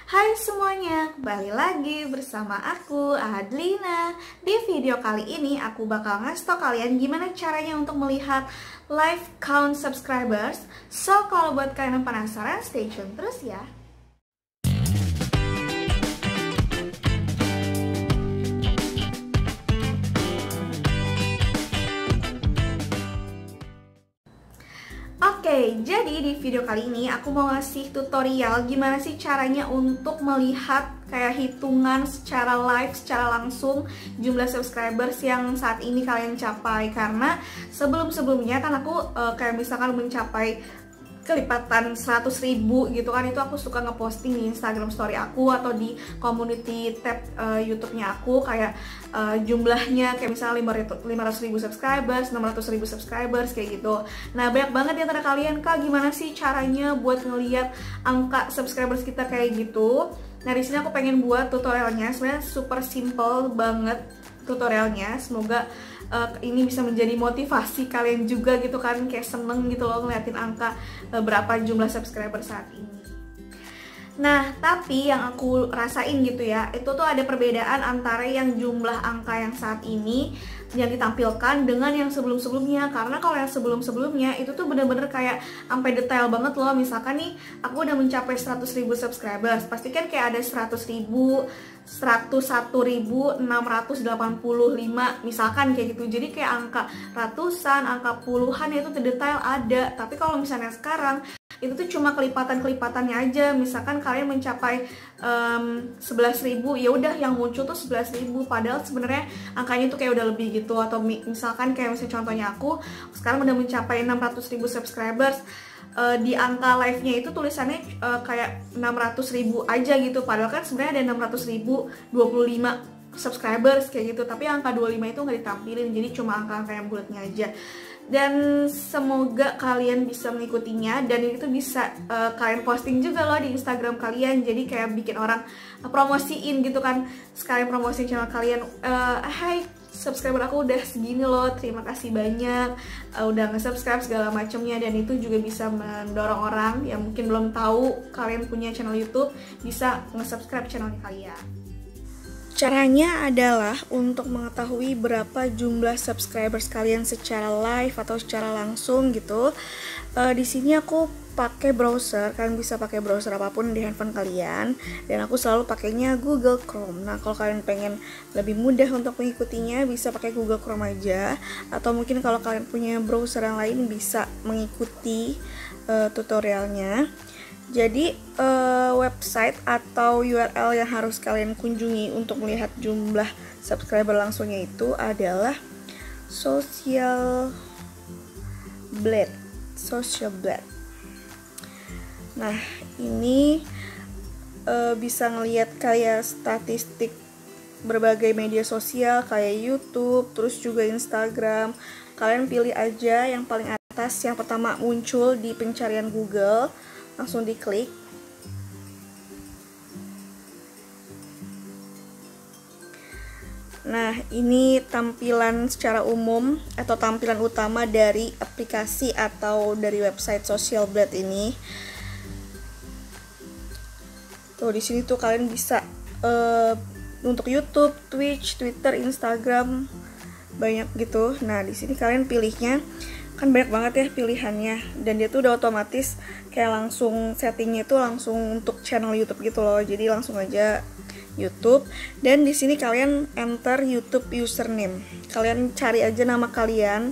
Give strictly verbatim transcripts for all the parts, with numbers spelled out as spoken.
Hai semuanya, kembali lagi bersama aku, Adlina. Di video kali ini aku bakal ngasih tau kalian gimana caranya untuk melihat live count subscribers. So, kalau buat kalian yang penasaran, stay tune terus ya. Oke, jadi di video kali ini aku mau ngasih tutorial gimana sih caranya untuk melihat kayak hitungan secara live, secara langsung jumlah subscribers yang saat ini kalian capai. Karena sebelum-sebelumnya kan aku uh, kayak misalkan mencapai kelipatan seratus ribu gitu kan, itu aku suka ngeposting di Instagram story aku atau di community tab uh, YouTube-nya aku kayak uh, jumlahnya kayak misalnya lima ratus ribu subscribers, enam ratus ribu subscribers kayak gitu. Nah, banyak banget di antara kalian, Kak, gimana sih caranya buat ngelihat angka subscribers kita kayak gitu? Nah, di sini aku pengen buat tutorialnya, sebenarnya super simple banget tutorialnya. Semoga uh, ini bisa menjadi motivasi kalian juga gitu kan, kayak seneng gitu loh ngeliatin angka uh, berapa jumlah subscriber saat ini. Nah, tapi yang aku rasain gitu ya, itu tuh ada perbedaan antara yang jumlah angka yang saat ini yang ditampilkan dengan yang sebelum-sebelumnya. Karena kalau yang sebelum-sebelumnya itu tuh bener-bener kayak sampai detail banget loh. Misalkan nih, aku udah mencapai seratus ribu subscribers, pasti kan kayak ada seratus ribu, seratus satu ribu enam ratus delapan puluh lima misalkan kayak gitu. Jadi kayak angka ratusan, angka puluhan itu detail ada. Tapi kalau misalnya sekarang itu tuh cuma kelipatan-kelipatannya aja. Misalkan kalian mencapai um, sebelas ribu, ya udah yang muncul tuh sebelas ribu, padahal sebenarnya angkanya tuh kayak udah lebih gitu. Atau misalkan kayak misalnya contohnya aku sekarang udah mencapai enam ratus ribu subscribers, uh, di angka live-nya itu tulisannya uh, kayak enam ratus ribu aja gitu, padahal kan sebenarnya ada enam ratus ribu dua puluh lima subscribers kayak gitu, tapi angka dua puluh lima itu nggak ditampilin, jadi cuma angka-angka yang bulatnya aja. Dan semoga kalian bisa mengikutinya, dan itu bisa uh, kalian posting juga loh di Instagram kalian. Jadi kayak bikin orang uh, promosiin gitu kan, sekalian promosiin channel kalian. uh, Hai, subscriber aku udah segini loh, terima kasih banyak uh, udah nge-subscribe segala macamnya. Dan itu juga bisa mendorong orang yang mungkin belum tahu kalian punya channel YouTube, bisa nge-subscribe channel kalian. Caranya adalah untuk mengetahui berapa jumlah subscribers kalian secara live atau secara langsung gitu. Uh, di sini aku pakai browser, kalian bisa pakai browser apapun di handphone kalian, dan aku selalu pakainya Google Chrome. Nah, kalau kalian pengen lebih mudah untuk mengikutinya, bisa pakai Google Chrome aja, atau mungkin kalau kalian punya browser yang lain bisa mengikuti uh, tutorialnya. Jadi uh, website atau U R L yang harus kalian kunjungi untuk melihat jumlah subscriber langsungnya itu adalah Social Blade. Social Blade. Nah, ini uh, bisa ngelihat kayak statistik berbagai media sosial kayak YouTube, terus juga Instagram. Kalian pilih aja yang paling atas, yang pertama muncul di pencarian Google. Langsung diklik. Nah, ini tampilan secara umum atau tampilan utama dari aplikasi atau dari website Social Blade ini. Tuh, di sini tuh kalian bisa uh, untuk YouTube, Twitch, Twitter, Instagram, banyak gitu. Nah, di sini kalian pilihnya, kan banyak banget ya pilihannya, dan dia tuh udah otomatis kayak langsung settingnya itu langsung untuk channel YouTube gitu loh. Jadi langsung aja YouTube, dan di sini kalian enter YouTube username. Kalian cari aja nama kalian.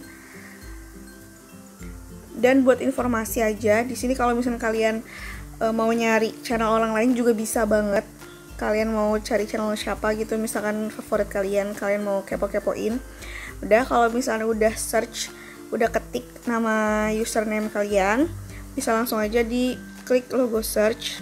Dan buat informasi aja, di sini kalau misalnya kalian e, mau nyari channel orang lain juga bisa banget. Kalian mau cari channel siapa gitu, misalkan favorit kalian, kalian mau kepo-kepoin. Udah, kalau misalnya udah search, udah ketik nama username kalian, bisa langsung aja di klik logo search.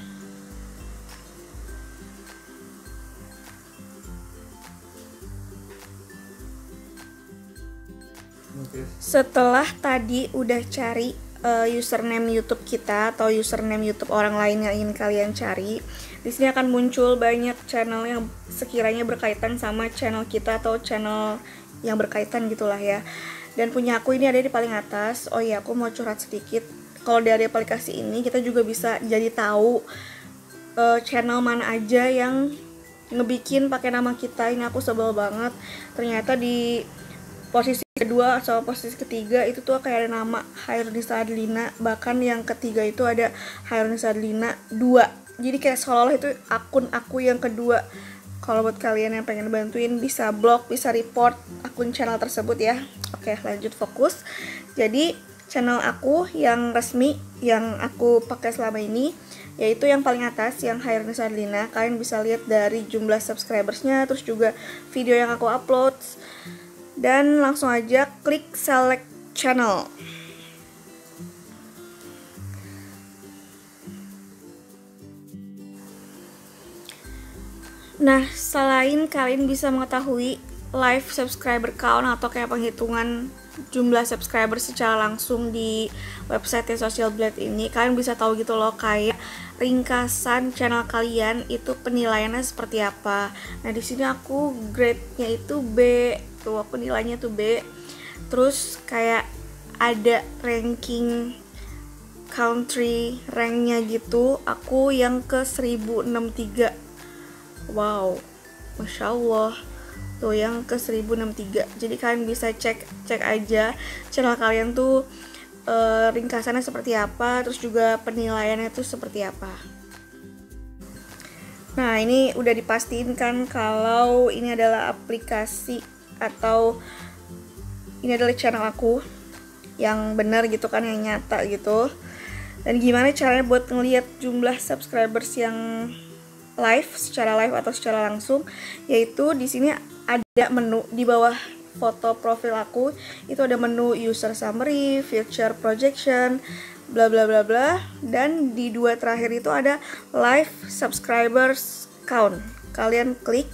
Setelah tadi udah cari uh, username YouTube kita atau username YouTube orang lain yang ingin kalian cari, di sini akan muncul banyak channel yang sekiranya berkaitan sama channel kita atau channel yang berkaitan gitulah ya. Dan punya aku ini ada di paling atas. Oh iya, aku mau curhat sedikit. Kalau dari aplikasi ini kita juga bisa jadi tahu uh, channel mana aja yang ngebikin pakai nama kita. Ini aku sebel banget. Ternyata di posisi kedua atau posisi ketiga itu tuh kayak ada nama Hairunisa Adelina, bahkan yang ketiga itu ada Hairunisa Adelina dua. Jadi kayak seolah-olah itu akun aku yang kedua. Kalau buat kalian yang pengen bantuin bisa blok, bisa report akun channel tersebut ya. Oke, lanjut fokus. Jadi channel aku yang resmi yang aku pakai selama ini yaitu yang paling atas, yang Hairunisa Adelina. Kalian bisa lihat dari jumlah subscribersnya, terus juga video yang aku upload. Dan langsung aja klik select channel. Nah, selain kalian bisa mengetahui live subscriber count atau kayak penghitungan jumlah subscriber secara langsung di website Social Blade ini, kalian bisa tahu gitu loh kayak ringkasan channel kalian itu penilaiannya seperti apa. Nah, di sini aku grade-nya itu B. Tuh, aku nilainya tuh B. Terus kayak ada ranking country ranknya gitu. Aku yang ke seribu enam puluh tiga. Wow, Masya Allah. Tuh yang ke seribu enam puluh tiga. Jadi kalian bisa cek cek aja channel kalian tuh e, ringkasannya seperti apa, terus juga penilaiannya tuh seperti apa. Nah, ini udah dipastiin kan kalau ini adalah aplikasi atau ini adalah channel aku yang benar gitu kan, yang nyata gitu. Dan gimana caranya buat ngelihat jumlah subscribers yang live, secara live atau secara langsung, yaitu di sini ada menu di bawah foto profil aku, itu ada menu user summary, feature projection, bla bla bla bla, dan di dua terakhir itu ada live subscribers count. Kalian klik.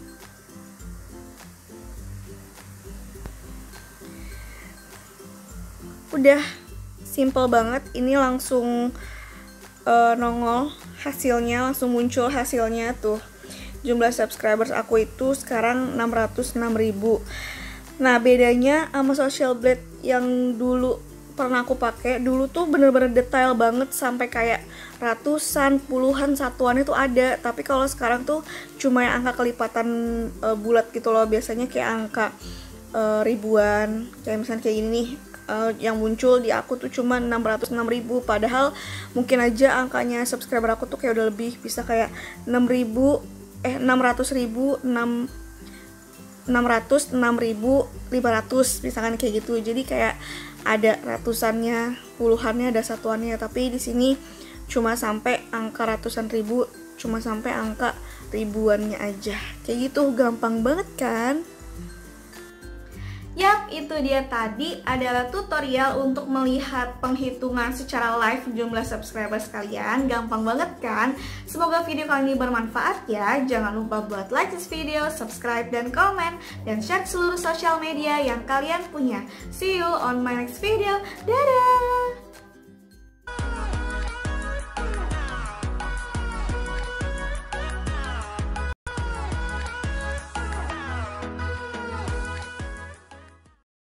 Udah simple banget, ini langsung uh, nongol hasilnya, langsung muncul hasilnya tuh. Jumlah subscribers aku itu sekarang enam ratus enam ribu. Nah, bedanya sama Social Blade yang dulu pernah aku pakai, dulu tuh bener-bener detail banget sampai kayak ratusan, puluhan satuan itu ada. Tapi kalau sekarang tuh cuma yang angka kelipatan uh, bulat gitu loh. Biasanya kayak angka uh, ribuan, kayak misalnya kayak gini nih. Uh, yang muncul di aku tuh cuma enam ratus enam ribu, padahal mungkin aja angkanya subscriber aku tuh kayak udah lebih, bisa kayak enam ribu eh enam ratus ribu, enam ratus enam ribu lima ratus misalkan kayak gitu. Jadi kayak ada ratusannya, puluhannya, ada satuannya, tapi di sini cuma sampai angka ratusan ribu, cuma sampai angka ribuannya aja. Kayak gitu, gampang banget kan? Yap, itu dia tadi adalah tutorial untuk melihat penghitungan secara live jumlah subscriber kalian. Gampang banget kan? Semoga video kali ini bermanfaat ya. Jangan lupa buat like this video, subscribe dan komen, dan share seluruh sosial media yang kalian punya. See you on my next video. Dadah!